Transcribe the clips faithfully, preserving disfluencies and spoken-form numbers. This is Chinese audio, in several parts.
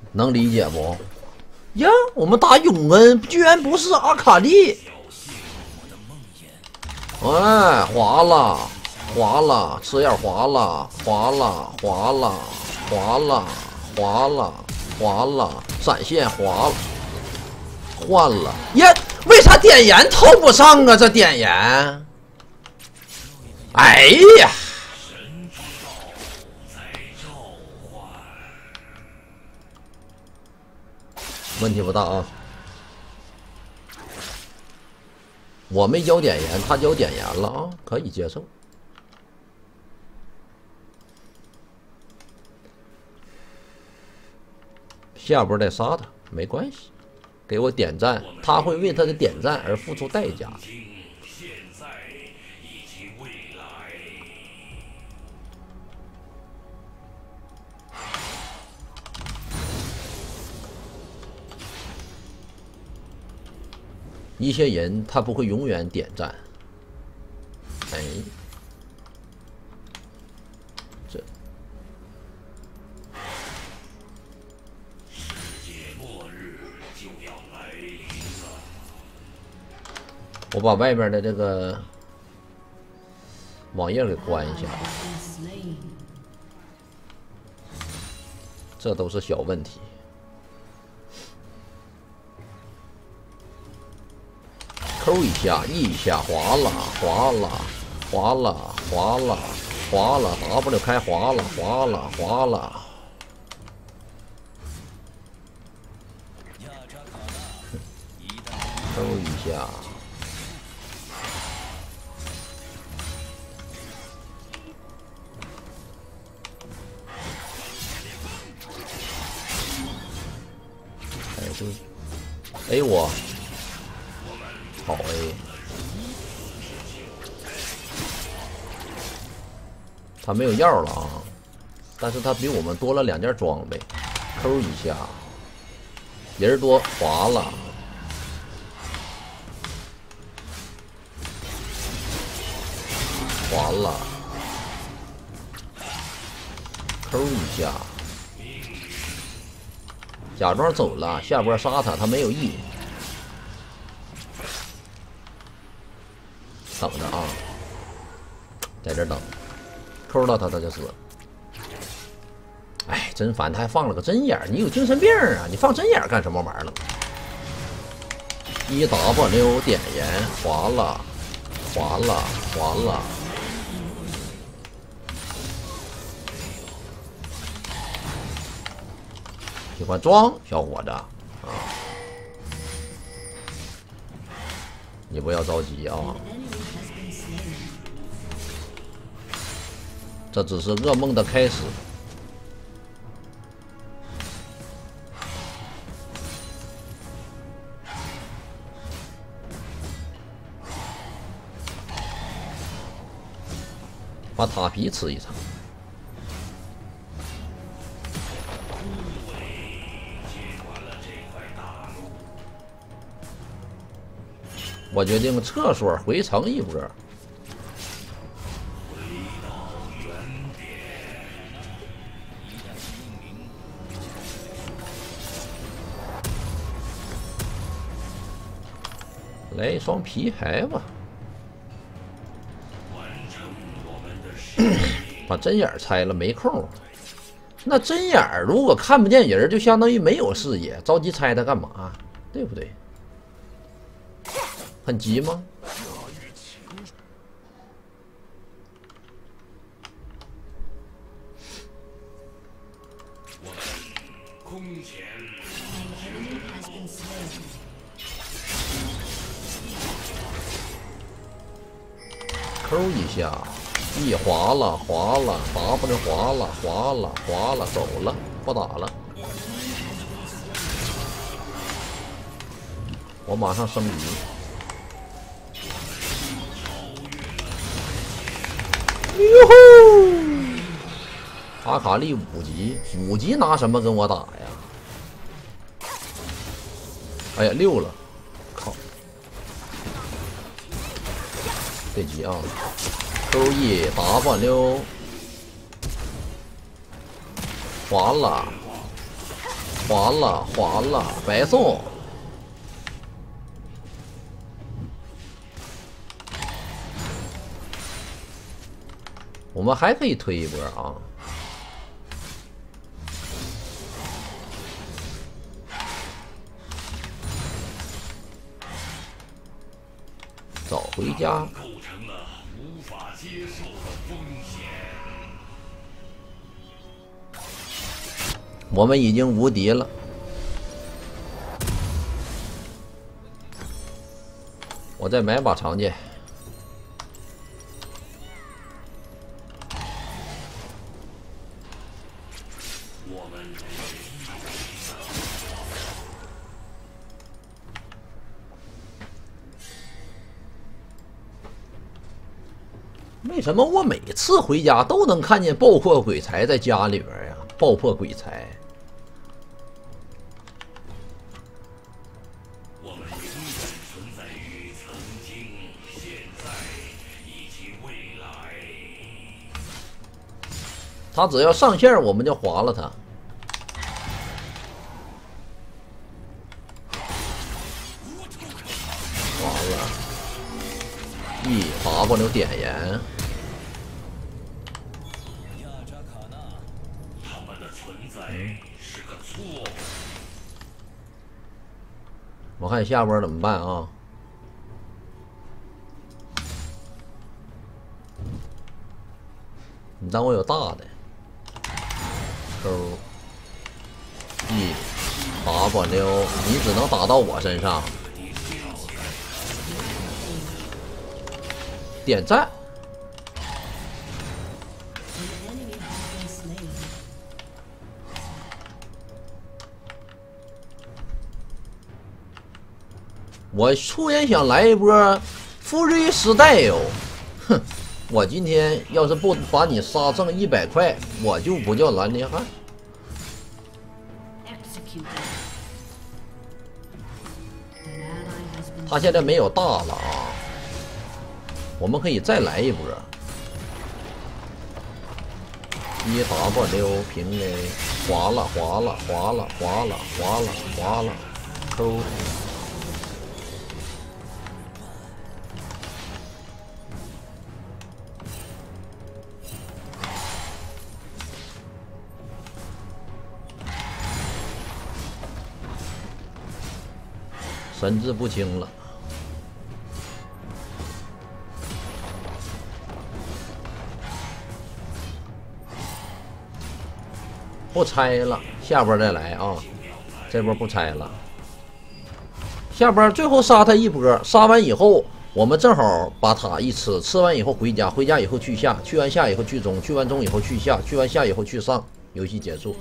能理解不？呀，我们打永恩居然不是阿卡丽！哎，滑了，滑了，吃眼滑了，滑了，滑了，滑了，滑了，滑了，闪现滑了，换了呀？为啥点燃偷不上啊？这点燃？哎呀！ 问题不大啊，我没交点燃，他交点燃了啊，可以接受。下波再杀他没关系，给我点赞，他会为他的点赞而付出代价的。一些人他不会永远点赞，哎，这我把外面的这个网页给关一下，这都是小问题。 抠一下，E一下，滑了，滑了，滑了，滑了，滑了 ，W 开滑了，滑了，滑了。抠一下，哎，就 A 我。 好 A， 他没有药了啊，但是他比我们多了两件装备，抠一下，人多滑了，滑了，抠一下，假装走了，下波杀他，他没有 E。 等着啊，在这等，抠到他他就死。哎，真烦，他还放了个针眼，你有精神病啊？你放针眼干什么玩意儿了？一 W 点燃，滑了，滑了，滑了。喜欢装，小伙子啊，你不要着急啊。 这只是噩梦的开始。把塔皮吃一场。我决定厕所回城一波。 来一双皮牌吧，把针眼拆了没空。那针眼如果看不见人，就相当于没有视野，着急拆它干嘛？对不对？很急吗？空前。 抠一下 ，E 滑了，滑了 ，W 滑了，滑了，滑了，走了，不打了。我马上升级。哟吼！阿卡丽五级，五级拿什么跟我打呀？哎呀，六了，靠！ 这急啊 ！Q E W 滑了划了划了，白送。我们还可以推一波啊！走回家。构成了无法接受的风险。我们已经无敌了。我再买把长剑。为什么我每次回家都能看见爆破鬼才在家里边呀？爆破鬼才。我们永远存在于曾经、现在以及未来。他只要上线，我们就划了他。完了，一 W 点燃。我看下波怎么办啊？你当我有大的？勾一 W， 你只能打到我身上。点赞。我突然想来一波富瑞时代哟，哼！我今天要是不把你杀挣一百块，我就不叫蓝莲汉。他现在没有大了啊，我们可以再来一波。一 W 平 A， 划了划了划了划了划了划了，抠。神志不清了，不拆了，下波再来啊！这波不拆了，下波最后杀他一波，杀完以后，我们正好把塔一吃，吃完以后回家，回家以后去下，去完下以后去中，去完中以后去下，去完下以后去上，游戏结束。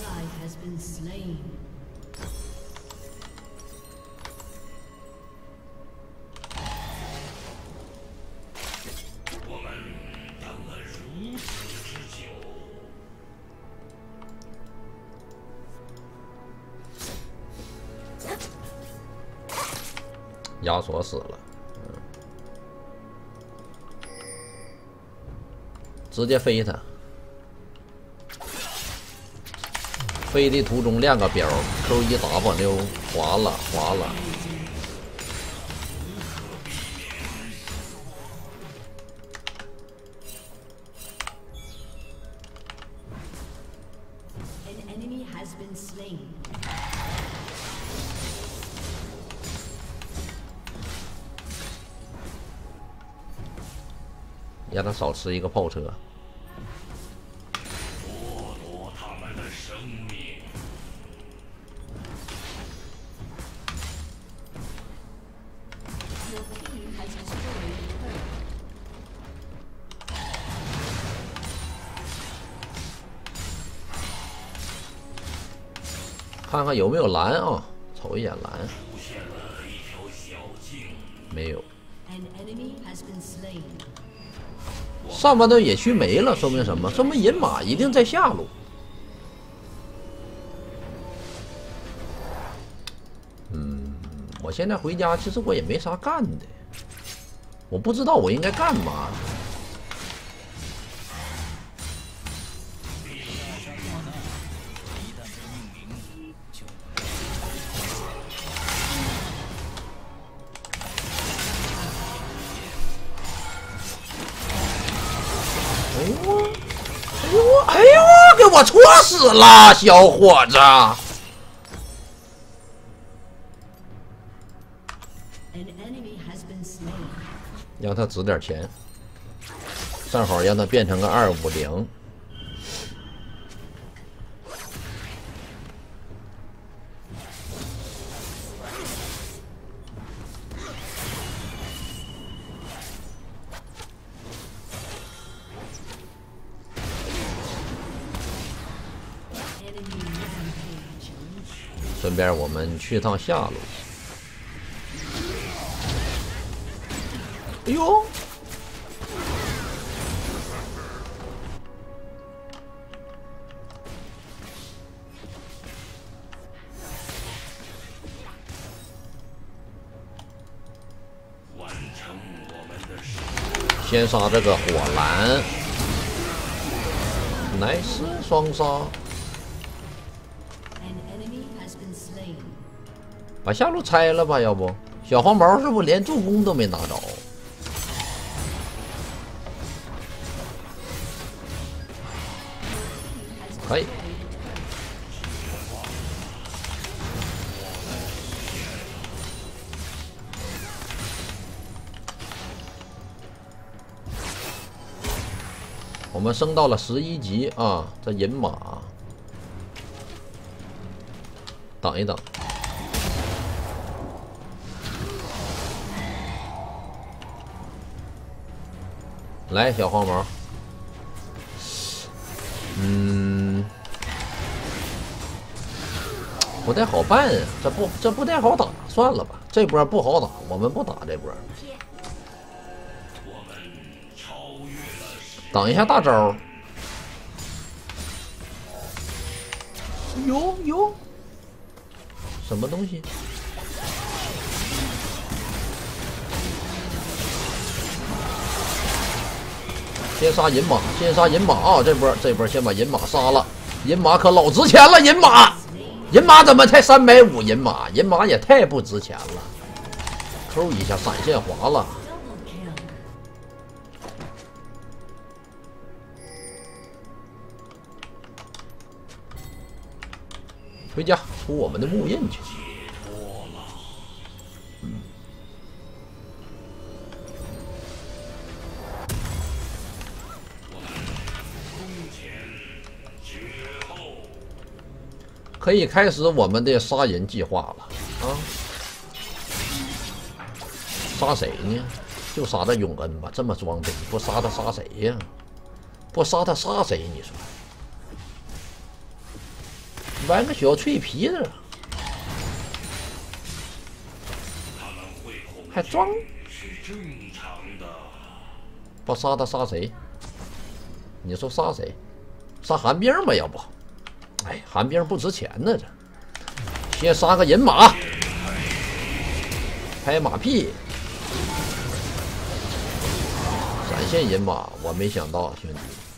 亚索死了，嗯，直接飞他，飞的途中亮个标 ，Q 一 W 划了划了。让他少吃一个炮车。剥夺他们的生命。看看有没有蓝啊？瞅一眼蓝。没有。上半段野区没了，说明什么？说明银马一定在下路。嗯，我现在回家，其实我也没啥干的，我不知道我应该干嘛。 哎呦我，哎呦我，哎呦我，给我戳死了，小伙子！让他值点钱，正好让他变成个二五零。顺便我们去趟下路。哎呦！先杀这个火蓝 ，nice 双杀。把下路拆了吧，要不小黄毛是不是连助攻都没拿着？可以。我们升到了十一级啊！这银马，等一等。来，小黄毛，嗯，不太好办啊，这不这不太好打，算了吧，这波不好打，我们不打这波。等一下大招，哟哟，什么东西？先杀银马，先杀银马啊！这波这波先把银马杀了，银马可老值钱了，银马，银马怎么才三百五？银马，银马也太不值钱了。扣一下闪现滑了。回家出我们的木印去。嗯。可以开始我们的杀人计划了啊！杀谁呢？就杀这永恩吧，这么装备，不杀他杀谁呀？不杀他杀谁？你说？玩个小脆皮子，还装？不杀他杀谁？你说杀谁？杀寒冰吧，要不？哎，寒冰不值钱呢，这先杀个银马，拍马屁，闪现银马，我没想到，兄弟。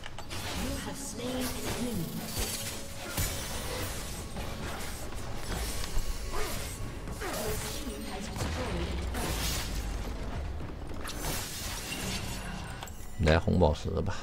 来红宝石吧。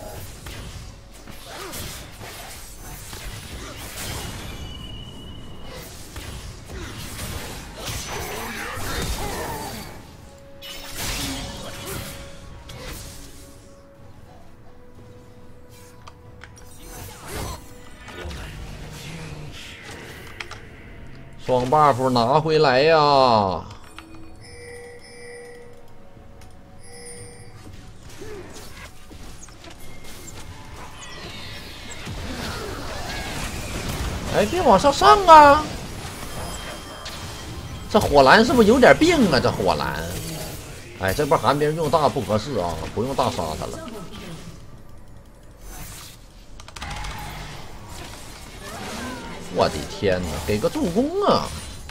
双 buff 拿回来呀！哎，别往上上啊！这火蓝是不是有点病啊？这火蓝，哎，这波寒冰用大不合适啊，不用大杀他了。我的天哪，给个助攻啊！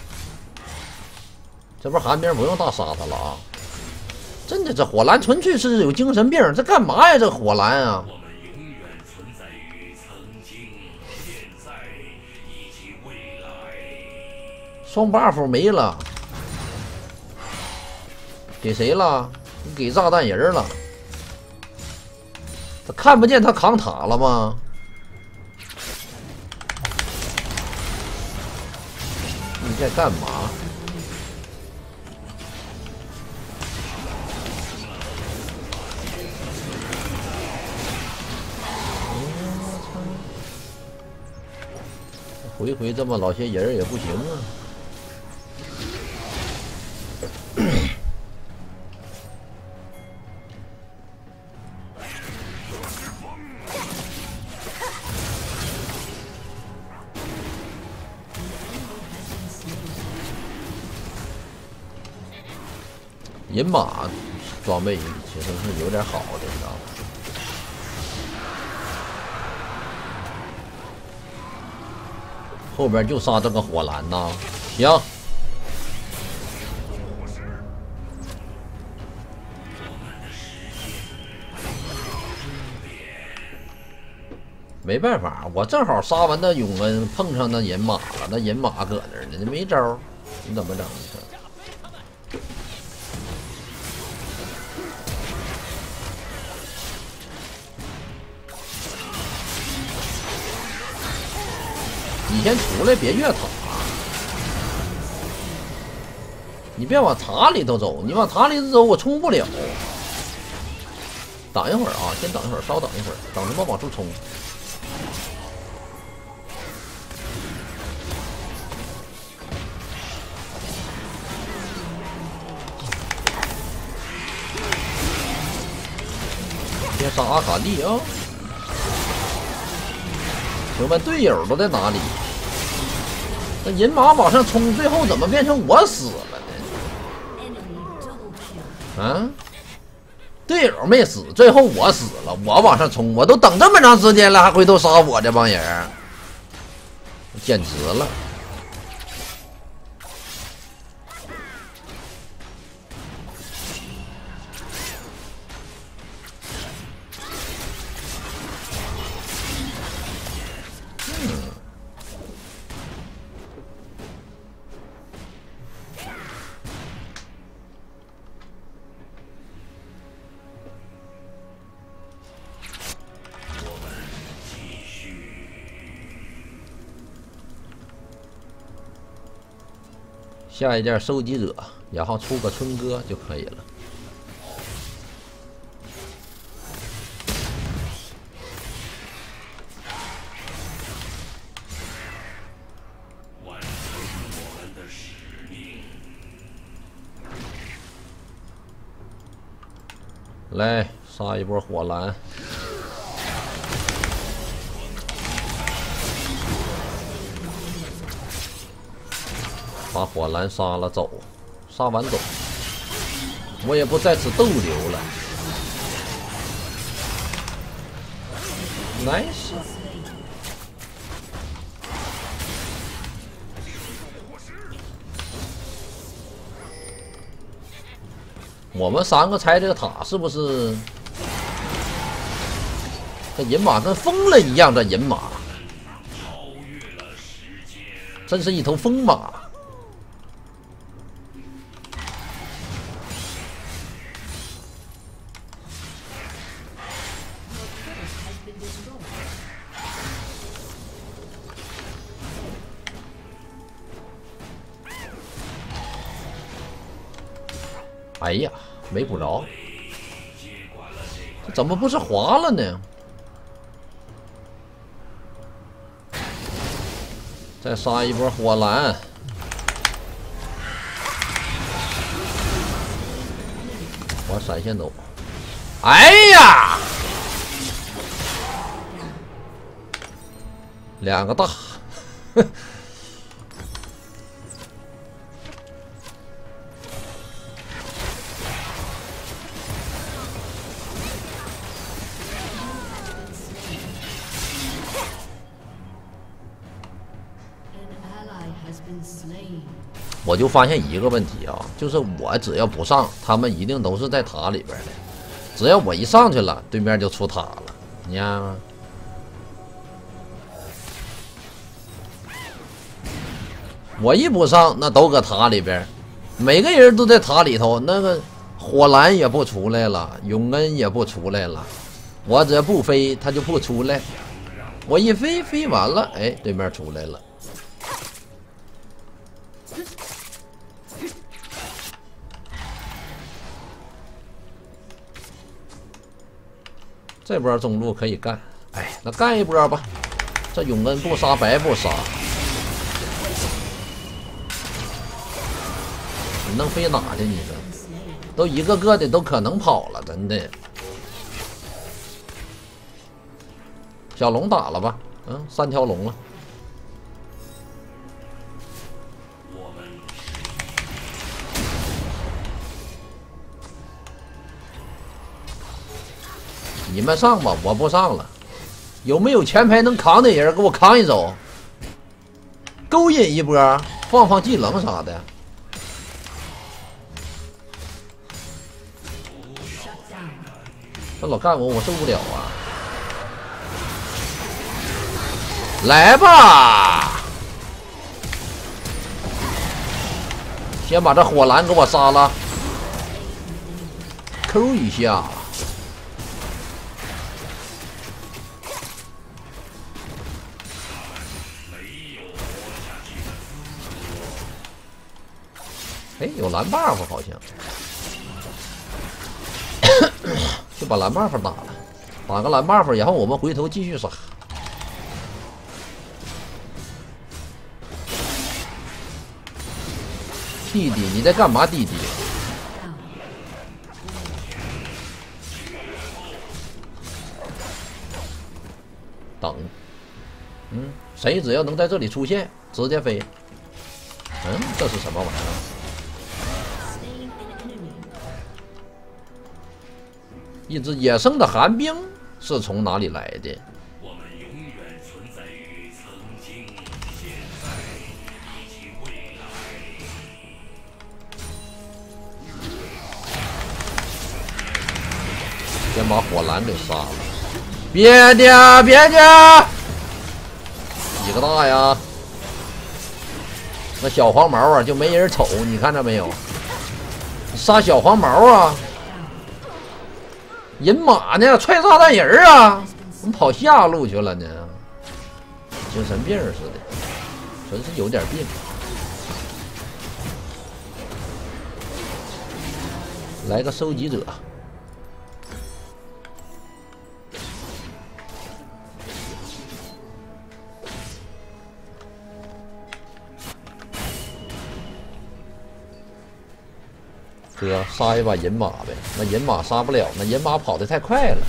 这波寒冰不用大杀他了啊！真的，这火蓝纯粹是有精神病，这干嘛呀？这火蓝啊！双 buff 没了，给谁了？给炸弹人了。 他看不见他扛塔了吗？你在干嘛？回回这么老些人也不行啊！银马装备其实是有点好的，你知道吗？后边就杀这个火蓝呐，行。没办法，我正好杀完那永恩，碰上那银马了，那银马搁那儿呢，没招，你怎么整？你先出来，别越塔。你别往塔里头走，你往塔里头走，我冲不了。等一会儿啊，先等一会儿，稍等一会儿，等他们往出冲。先杀阿卡丽啊！请问队友都在哪里？那银马往上冲，最后怎么变成我死了呢？啊？队友没死，最后我死了，我往上冲，我都等这么长时间了，还回头杀我这帮人，简直了！下一件收集者，然后出个春哥就可以了。完成我们的使命。来，杀一波火蓝。把火蓝杀了走，杀完走，我也不在此逗留了。nice， 我们三个拆这个塔是不是？这银马跟疯了一样，这银马真是一头疯马。哎呀，没补着，这怎么不是滑了呢？再杀一波火蓝，我闪现走。哎呀，两个大。我就发现一个问题啊，就是我只要不上，他们一定都是在塔里边的。只要我一上去了，对面就出塔了，你看吗？我一不上，那都搁塔里边，每个人都在塔里头。那个火蓝也不出来了，永恩也不出来了， 我只要不飞，他就不出来。我一飞，飞完了，哎，对面出来了。这波中路可以干，哎，那干一波吧。这永恩不杀白不杀，你能飞哪去？你这都一个个的都可能跑了，真的。小龙打了吧？嗯，三条龙了。你们上吧，我不上了。有没有前排能扛的人给我扛一走？勾引一波，放放技能啥的。这老干我，我受不了啊！来吧，先把这火蓝给我杀了 ，Q 一下。哎，有蓝 buff 好像，就把蓝 buff 打了，打个蓝 buff，然后我们回头继续杀。弟弟，你在干嘛？弟弟，等，嗯，谁只要能在这里出现，直接飞。嗯，这是什么玩意儿？一只野生的寒冰是从哪里来的？我们永远存在于曾经、现在以及未来。先把火蓝给杀了！别的，别的，几个大呀！那小黄毛啊，就没人瞅，你看着没有？杀小黄毛啊！人马呢？踹炸弹人啊！怎么跑下路去了呢？精神病似的，真是有点病。来个收集者，哥杀一把银马呗，那银马杀不了，那银马跑得太快了。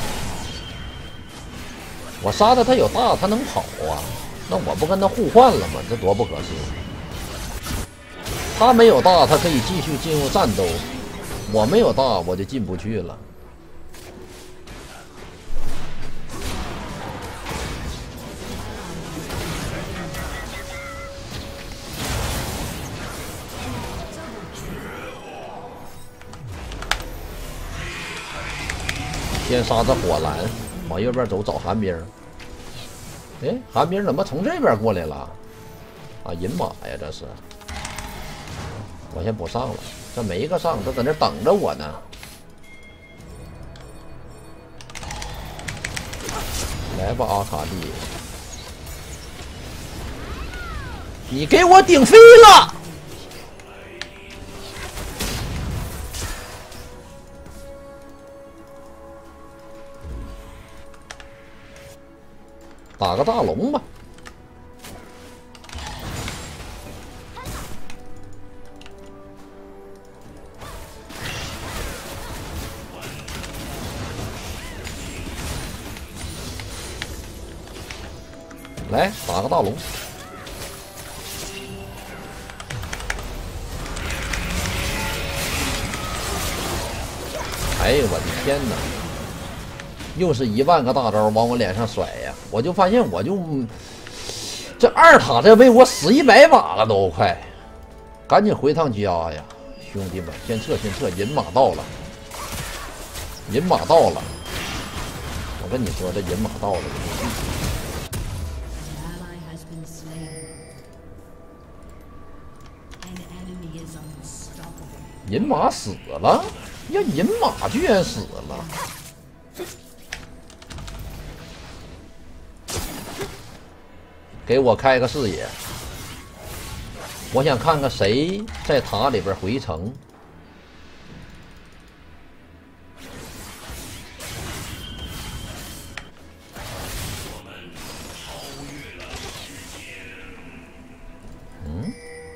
我杀他，他有大，他能跑啊，那我不跟他互换了吗？这多不合适。他没有大，他可以继续进入战斗；我没有大，我就进不去了。先杀这火蓝，往右边走找寒冰。哎，寒冰怎么从这边过来了？啊，银马呀，这是。我先不上了，这没一个上，都在那等着我呢。来吧，阿卡丽，你给我顶飞了！打个大龙吧。来，打个大龙。哎呦我的天哪！又是一万个大招往我脸上甩呀！我就发现我就这二塔这为我死一百把了都快，赶紧回趟家呀，兄弟们！先撤先撤，银马到了，银马到了！我跟你说，这银马到了。银马死了呀！银马居然死了！ 给我开个视野，我想看看谁在塔里边回城。嗯。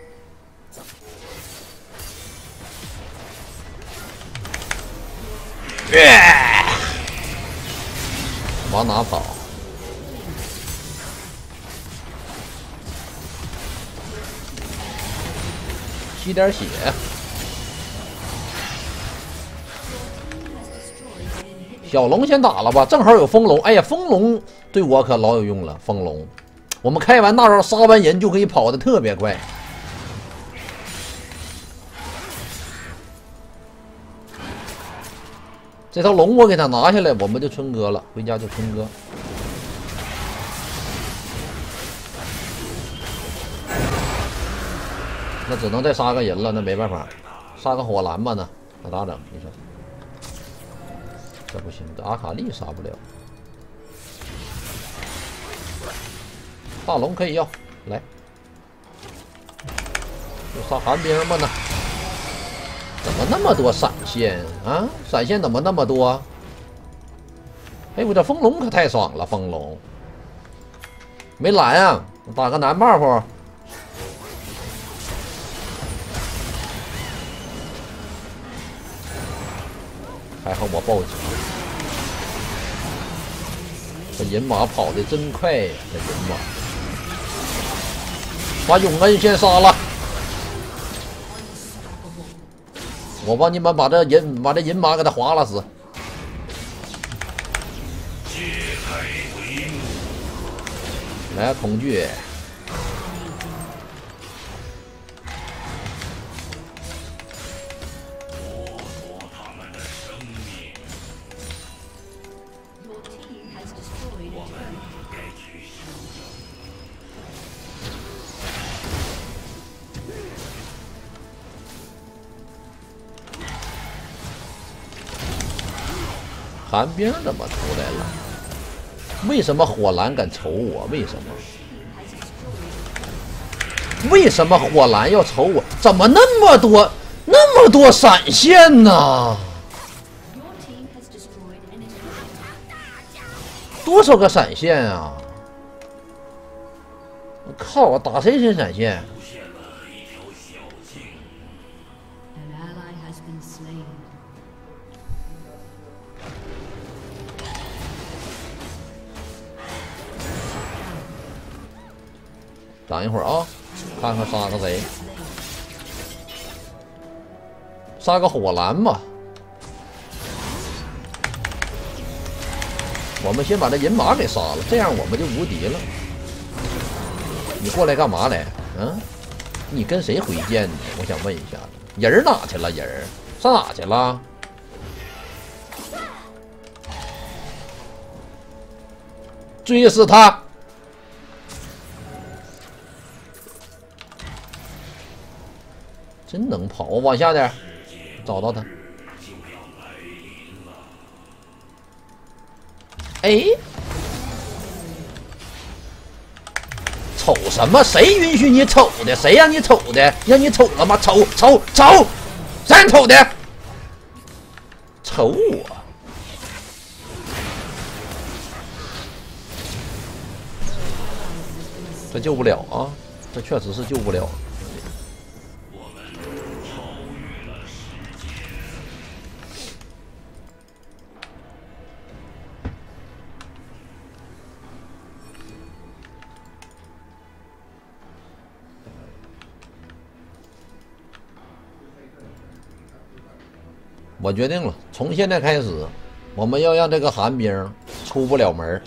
往哪跑？吸点血。小龙先打了吧，正好有风龙。哎呀，风龙对我可老有用了。风龙，我们开完大招杀完人就可以跑得特别快。这条龙我给他拿下来，我们就春哥了，回家就春哥。那只能再杀个人了，那没办法，杀个火蓝吧那，那咋整？你说，这不行，这阿卡丽杀不了。大龙可以要，来，就杀寒冰吧呢。怎么那么多闪现啊？闪现怎么那么多？哎，我这风龙可太爽了，风龙没蓝啊，打个蓝 buff。还好我报警，这人马跑的真快呀！这人马，把永恩先杀了，我帮你们把这人把这人马给他划拉死。来，恐惧。寒冰怎么出来了？为什么火蓝敢瞅我？为什么？为什么火蓝要瞅我？怎么那么多那么多闪现呢？多少个闪现啊！我靠！我打谁先闪现？等一会儿啊，看看杀个谁？杀个火蓝吧。我们先把这人马给杀了，这样我们就无敌了。你过来干嘛来？嗯？你跟谁回剑呢？我想问一下，人哪去了？人上哪去了？追死他！真能跑，我往下点，找到他。哎，瞅什么？谁允许你瞅的？谁让你瞅的？让你瞅了吗？瞅瞅瞅，谁让你瞅的？瞅我！这救不了啊！这确实是救不了。我决定了，从现在开始，我们要让这个寒冰出不了门。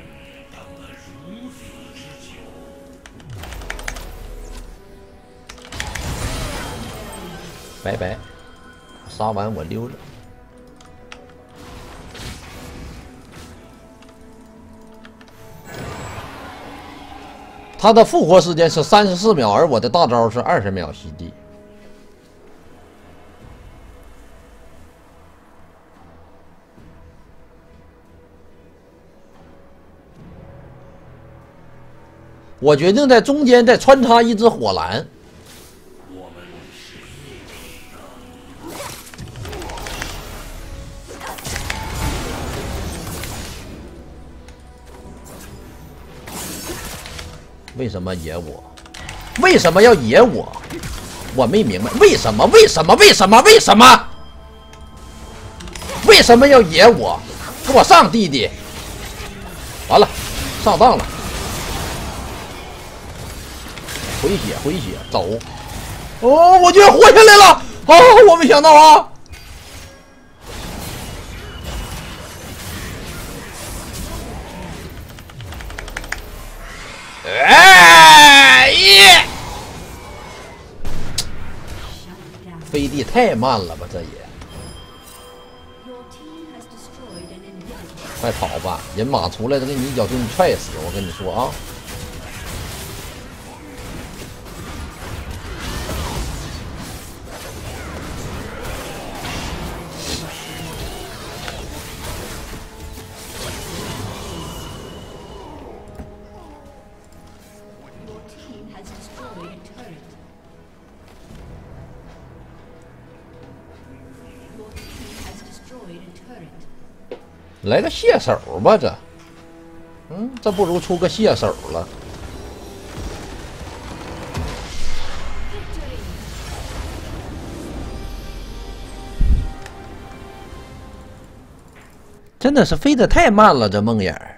拜拜，杀完我溜了。他的复活时间是三十四秒，而我的大招是二十秒吸地。 我决定在中间再穿插一只火蓝。为什么野我？为什么要野我？我没明白为什么？为什么？为什么？为什么？为什么要野我？给我上，弟弟！完了，上当了。回血，回血，走！哦，我居然活下来了！啊，我没想到啊！哎耶！飞地太慢了吧，这也。快跑吧！人马出来，都给你一脚给你踹死！我跟你说啊。来个蟹手吧，这，嗯，这不如出个蟹手了。真的是飞得太慢了，这梦魇。